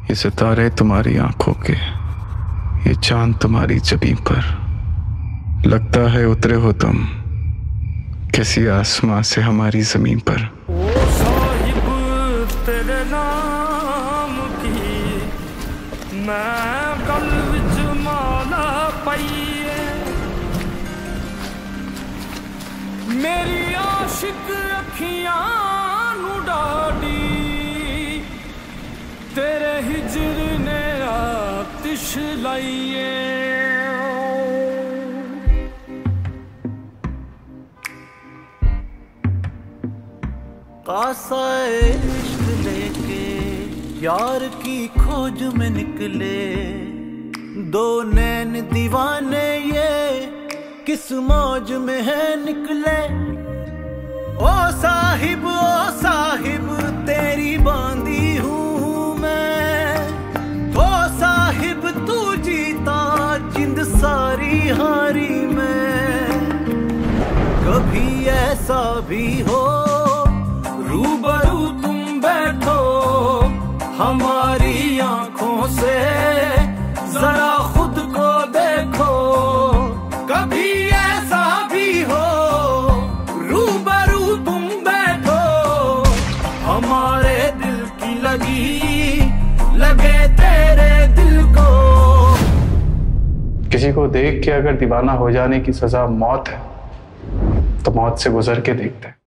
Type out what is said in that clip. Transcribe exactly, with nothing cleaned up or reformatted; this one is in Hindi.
ये सितारे तुम्हारी आंखों के, ये चांद तुम्हारी जबीं पर, लगता है उतरे हो तुम किसी आसमां से हमारी जमीन पर। ओ साहिब तेरे नाम की मैं गल विच माला पाई है, मेरी आशिक अखियां नू डाडी तेरे हिजर ने आतिश लाइए। कासा इश्क लेके यार की खोज में निकले, दो नैन दीवाने ये किस मौज में है निकले। ओ साहिब ओ साहिब तेरी बांधी हूँ मैं, ओ साहिब तू जीता जिंद सारी हारी मैं। कभी ऐसा भी हो रूबरू तुम बैठो हमारी आंखों से जरा खुद को देखो। कभी ऐसा भी हो रूबरू तुम बैठो हमारे दिल की लगी लगे तेरे दिल को। किसी को देख के अगर दीवाना हो जाने की सजा मौत है तो मौत से गुजर के देखते हैं।